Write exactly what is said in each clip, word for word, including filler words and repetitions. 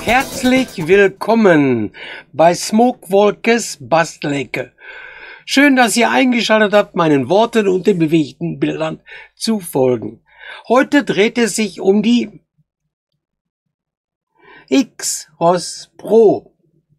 Herzlich willkommen bei Smokewolkes Bastelecke. Schön, dass ihr eingeschaltet habt, meinen Worten und den bewegten Bildern zu folgen. Heute dreht es sich um die X-Ross Pro.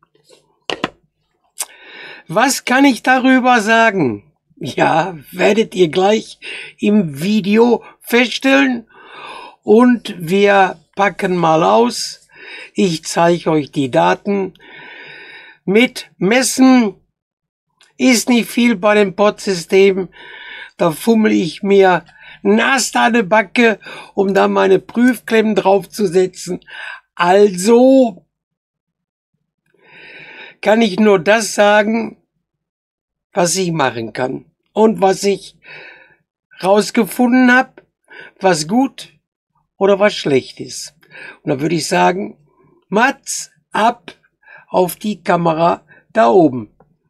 Was kann ich darüber sagen? Ja, werdet ihr gleich im Video feststellen. Und wir packen mal aus. Ich zeige euch die Daten. Mit Messen ist nicht viel bei dem Pod-System. Da fummel ich mir nass an die Backe, um da meine Prüfklemmen draufzusetzen. Also kann ich nur das sagen, was ich machen kann. Und was ich rausgefunden habe, was gut oder was schlecht ist. Und dann würde ich sagen, Mats, ab auf die Kamera da oben.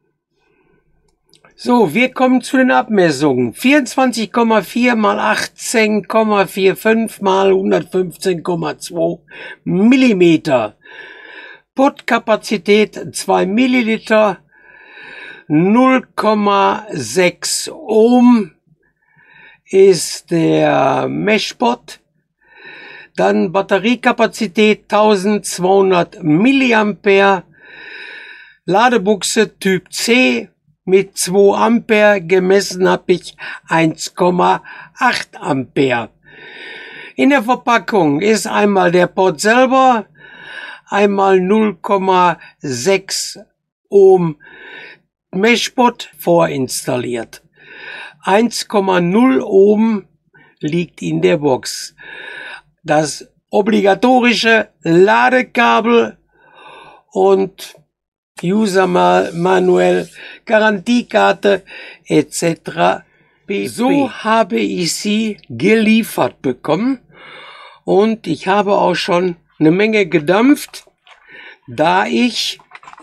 So, wir kommen zu den Abmessungen. vierundzwanzig Komma vier mal achtzehn Komma fünfundvierzig mal hundertfünfzehn Komma zwei Millimeter. Podkapazität zwei Milliliter, null Komma sechs Ohm ist der Meshpot. Dann Batteriekapazität eintausendzweihundert Milliampere, Ladebuchse Typ C mit zwei Ampere, gemessen habe ich eins Komma acht Ampere. In der Verpackung ist einmal der Pod selber, einmal null Komma sechs Ohm Meshpot vorinstalliert. eins Komma null Ohm liegt in der Box. Das obligatorische Ladekabel und User Manual, Garantiekarte et cetera. So habe ich sie geliefert bekommen und ich habe auch schon eine Menge gedampft, da ich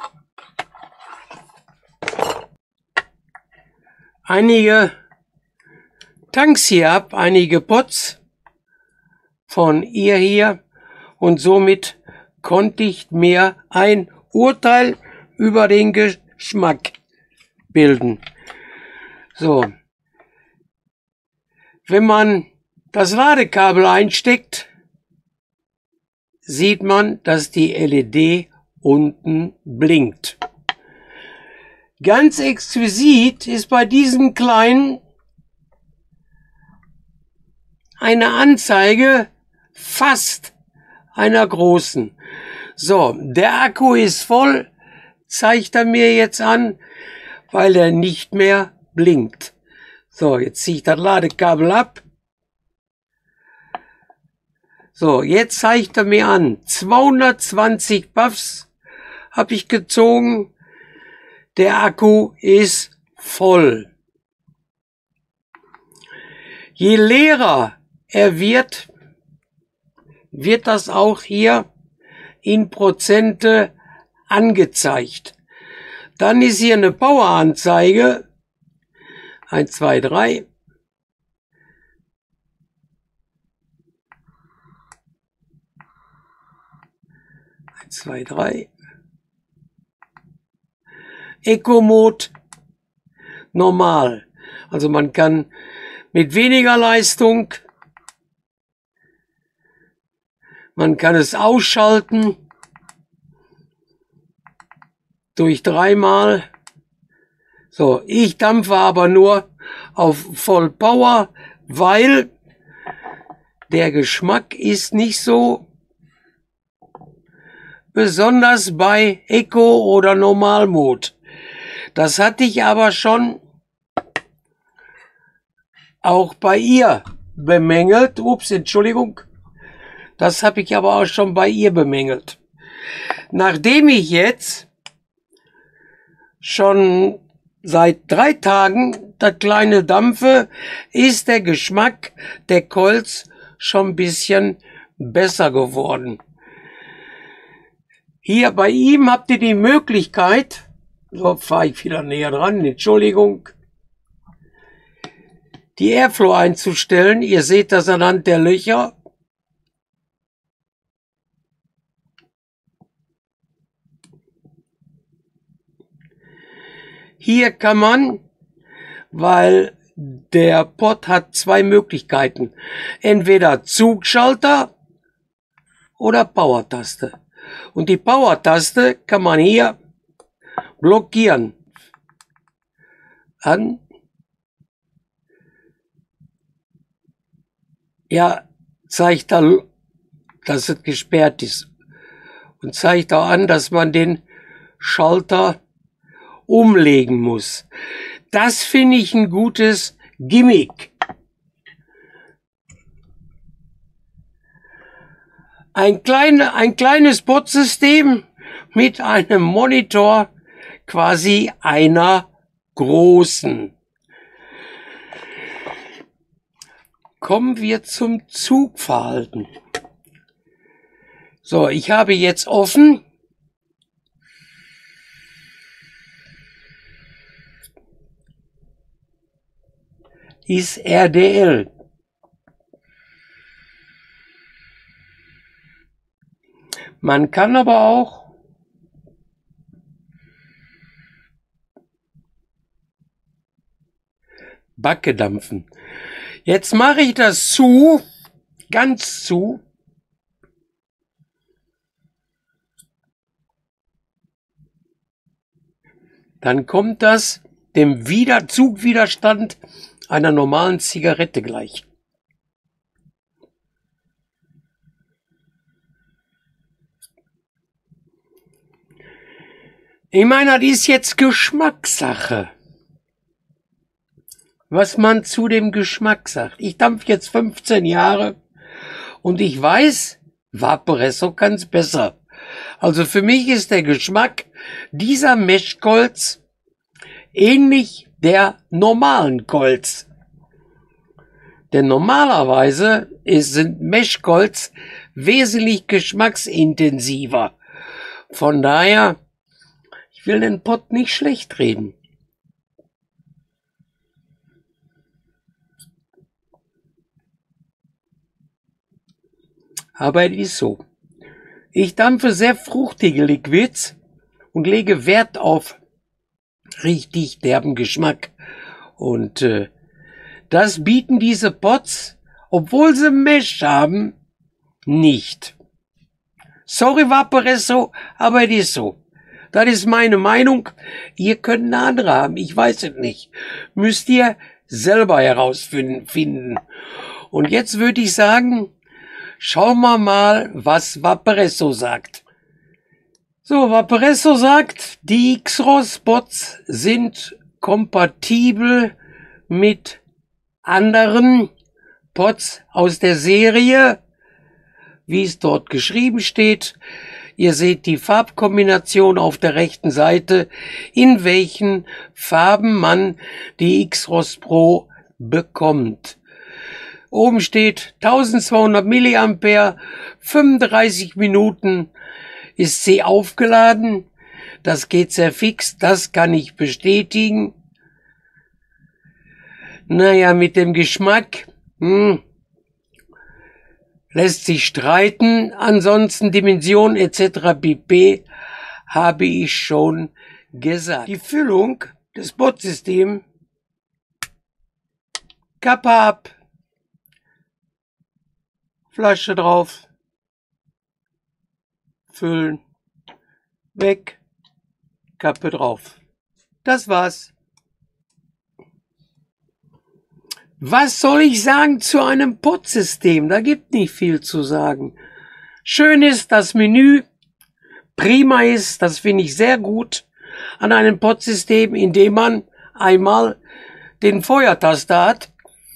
einige Tanks hier habe, einige Pots von ihr hier, und somit konnte ich mir ein Urteil über den Geschmack bilden. So, wenn man das Ladekabel einsteckt, sieht man, dass die L E D unten blinkt. Ganz exquisit ist bei diesem kleinen eine Anzeige fast einer großen. So, der Akku ist voll, zeigt er mir jetzt an, weil er nicht mehr blinkt. So, jetzt ziehe ich das Ladekabel ab. So, jetzt zeigt er mir an, zweihundertzwanzig Buffs habe ich gezogen. Der Akku ist voll. Je leerer er wird, wird das auch hier in Prozente angezeigt. Dann ist hier eine Poweranzeige. eins, zwei, drei. eins, zwei, drei. Eco-Mode normal. Also man kann mit weniger Leistung, man kann es ausschalten durch dreimal. So, ich dampfe aber nur auf Vollpower, weil der Geschmack ist nicht so besonders bei Eco oder Normalmode. Das hatte ich aber schon auch bei ihr bemängelt. Ups, Entschuldigung. Das habe ich aber auch schon bei ihr bemängelt. Nachdem ich jetzt schon seit drei Tagen das kleine dampfe, ist der Geschmack der Colts schon ein bisschen besser geworden. Hier bei ihm habt ihr die Möglichkeit, so fahre ich wieder näher dran, Entschuldigung, die Airflow einzustellen. Ihr seht das anhand der Löcher. Hier kann man, weil der Pod hat zwei Möglichkeiten. Entweder Zugschalter oder Power-Taste. Und die Power-Taste kann man hier blockieren. An. Ja, zeigt da, dass es gesperrt ist. Und zeigt auch an, dass man den Schalter umlegen muss. Das finde ich ein gutes Gimmick. Ein, kleine, ein kleines Bot-System mit einem Monitor, quasi einer großen. Kommen wir zum Zugverhalten. So, ich habe jetzt offen ist R D L. Man kann aber auch Backe dampfen. Jetzt mache ich das zu, ganz zu. Dann kommt das dem Wider- Zugwiderstand einer normalen Zigarette gleich. Ich meine, das ist jetzt Geschmackssache. Was man zu dem Geschmack sagt. Ich dampfe jetzt fünfzehn Jahre und ich weiß, Vaporesso kann's besser. Also für mich ist der Geschmack dieser Meshkolz ähnlich der normalen Kolz. Denn normalerweise ist, sind Meshkolz wesentlich geschmacksintensiver. Von daher, ich will den Pott nicht schlecht reden. Aber es ist so. Ich dampfe sehr fruchtige Liquids und lege Wert auf richtig derben Geschmack. Und äh, das bieten diese Pots, obwohl sie Mesh haben, nicht. Sorry Vaporesso, aber es ist so. Das ist meine Meinung. Ihr könnt eine andere haben, ich weiß es nicht. Müsst ihr selber herausfinden. Und jetzt würde ich sagen, schauen wir mal, was Vaporesso sagt. So, Vaporesso sagt, die X-Ros-Pots sind kompatibel mit anderen Pots aus der Serie, wie es dort geschrieben steht. Ihr seht die Farbkombination auf der rechten Seite, in welchen Farben man die X-Ros Pro bekommt. Oben steht eintausendzweihundert Milliampere, fünfunddreißig Minuten ist sie aufgeladen. Das geht sehr fix, das kann ich bestätigen. Naja, mit dem Geschmack hm, lässt sich streiten. Ansonsten Dimension et cetera pp. Habe ich schon gesagt. Die Füllung des Bot-Systems, Kappe ab, Flasche drauf, füllen, weg, Kappe drauf. Das war's. Was soll ich sagen zu einem Pod-System? Da gibt nicht viel zu sagen. Schön ist das Menü, prima ist, das finde ich sehr gut an einem Pod-System, indem man einmal den Feuertaster hat.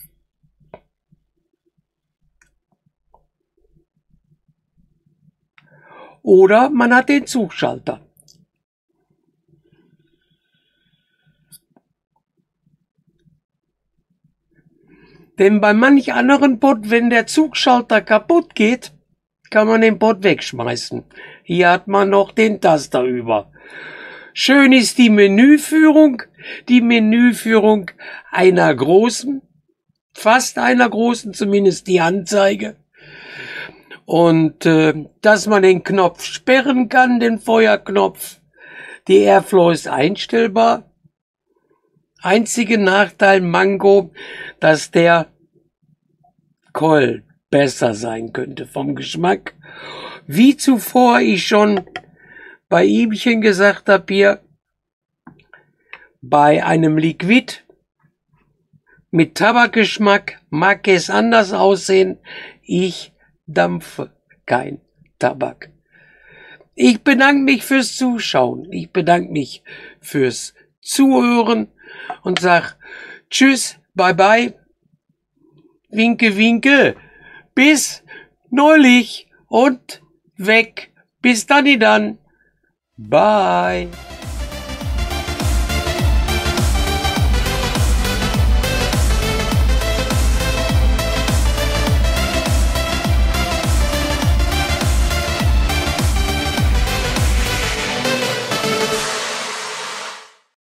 Oder man hat den Zugschalter. Denn bei manch anderen Pod, wenn der Zugschalter kaputt geht, kann man den Pod wegschmeißen. Hier hat man noch den Taster über. Schön ist die Menüführung, die Menüführung einer großen, fast einer großen, zumindest die Anzeige. Und äh, dass man den Knopf sperren kann, den Feuerknopf. Die Airflow ist einstellbar. Einzige Nachteil Mango, dass der Kohl besser sein könnte vom Geschmack. Wie zuvor ich schon bei ihmchen gesagt habe hier, bei einem Liquid mit Tabakgeschmack mag es anders aussehen. Ich dampfe kein Tabak. Ich bedanke mich fürs Zuschauen. Ich bedanke mich fürs Zuhören und sag tschüss, bye bye, winke, winke, bis neulich und weg. Bis dann, dann. Bye.